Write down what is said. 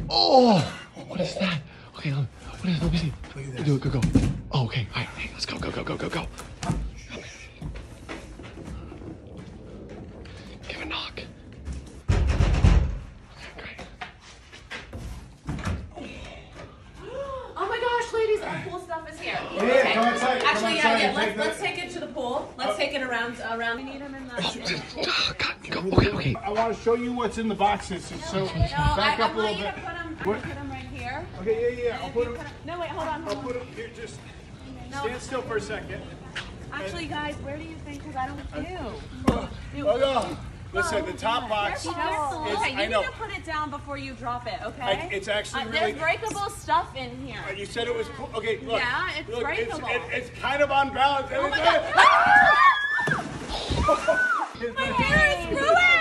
Oh, what is that? Okay, what is it? Let me see. Do it, go. Oh, okay, all right, hey, let's go. Give a knock. Okay, great. Oh my gosh, ladies, our pool stuff is here. Yeah, come inside. Actually, yeah. Let's take it to the pool. Let's take it around. We need them in the. Oh, God, go. Okay. I want to show you what's in the boxes. So back up a little bit. I'm gonna put them right here. Okay, yeah. I'll put them. No, wait, hold on. I'll put them here. Just stand still for a second. Actually, guys, where do you think? Because I don't do. Oh no! Listen, the top box is. Okay, you I know. need to put it down before you drop it. Okay? It's actually really. There's breakable stuff in here. You said it was. Okay, look. Yeah, it's breakable. It's kind of on balance. Oh my God! My hair is ruined!